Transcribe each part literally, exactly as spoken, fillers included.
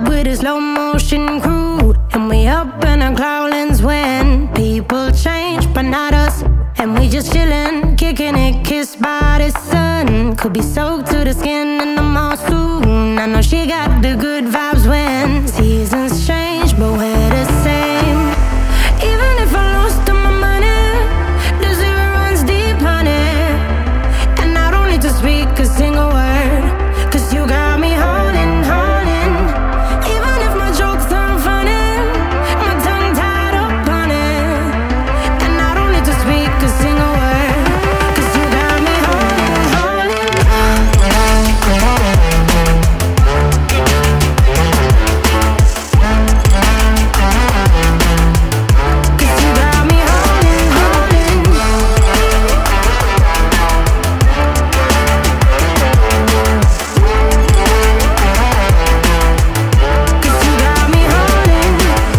with a slow motion crew, and we up in our growlings when people change, but not us. And we just chillin', kicking it, kissed by the sun. Could be soaked to the skin in the mall soon. I know she got the good vibes when seasons change, but we're the same. Even if I lost all my money, the zero runs deep, honey. And I don't need to speak a single word, cause you got me holding, holding. Even if my jokes aren't funny, my tongue tied up on it. And I don't need to speak a single word, cause you got me holding, holding. Cause you got me holding, holding. Cause you got me holding.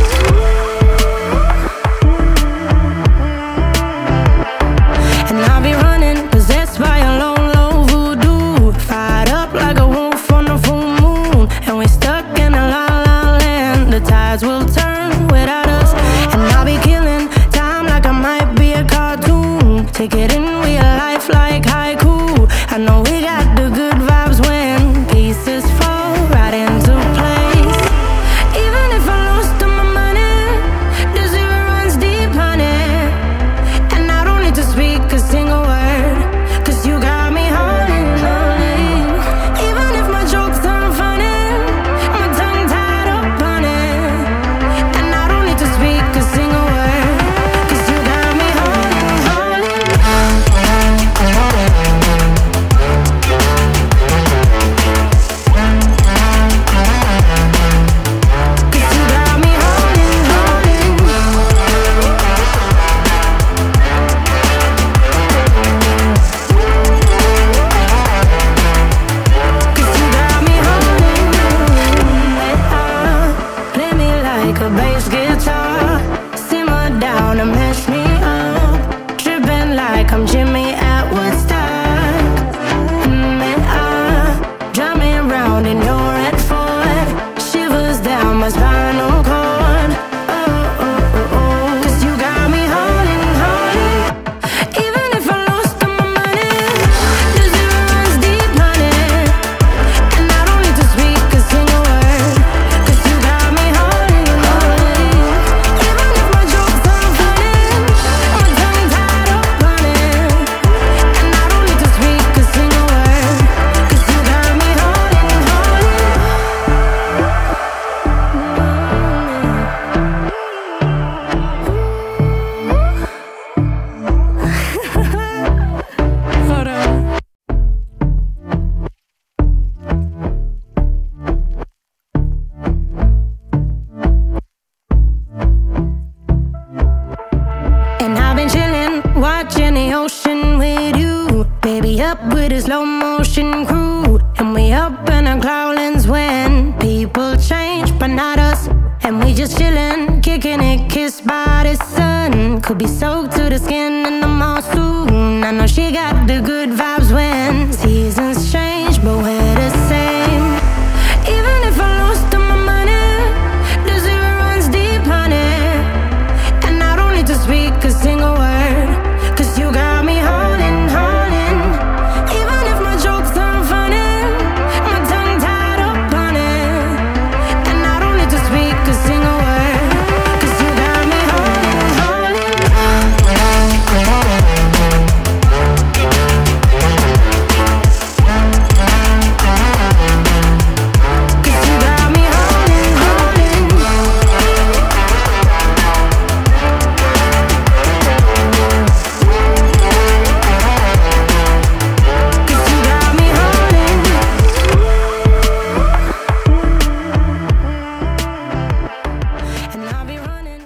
And I'll be running, possessed by a low, low voodoo. Fired up like a wolf on a full moon. And we're stuck in a la la land. The tides will turn without us. And I'll be killing time like I might be a cartoon. Take it in real life like haiku. I know we got the good vibes when pieces fall right into place. Even if I lost all my money, the zero runs deep, honey. And I don't need to speak a single word, cause you got me holding, holding. Even if my jokes aren't funny, my tongue tied up on it. And I don't need to speak a single word, cause you got me holding, holding. Cause you got me holding, holding. Cause you got me holding. Play me like a bass guitar, simmer down and mash me up, tripping like I'm Jimmy at Woodstock. Mm, and I drive me around in your red Ford, shivers down my spinal cord. Oh, oh, oh, oh. Cause you got me holding, holding. Even if I lost all my money, the zero runs deep, honey. And I don't need to speak a single word, cause you got me holding, holding. Even if my jokes aren't funny, my tongue tied up on it. And I don't need to speak a single word, cause you got me holding, holding. Hold on. And I've been chillin', watching the ocean with you. Baby, up with a slow motion crew. And we up in our growlings when people change, but not us. And we just chillin', kicking it, kissed by the sun. Could be soaked to the skin in the mall soon. I know she got the good vibes when seasons change, but we're the same. Even if I lost all my money, the zero runs deep, honey. And I don't need to speak a single word, cause you got me holding, holding. Even if my jokes aren't funny, my tongue tied up on it. And I don't need to speak a single word, cause you got me holding, holding. Cause you got me holding, holding. Cause you got me holding. And I'll be running.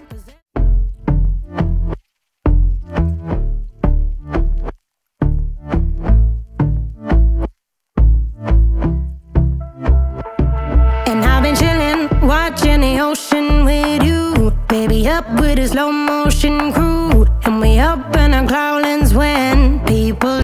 And I've been chillin', watching the ocean with you. Baby, up with a slow motion crew. And we up in our growling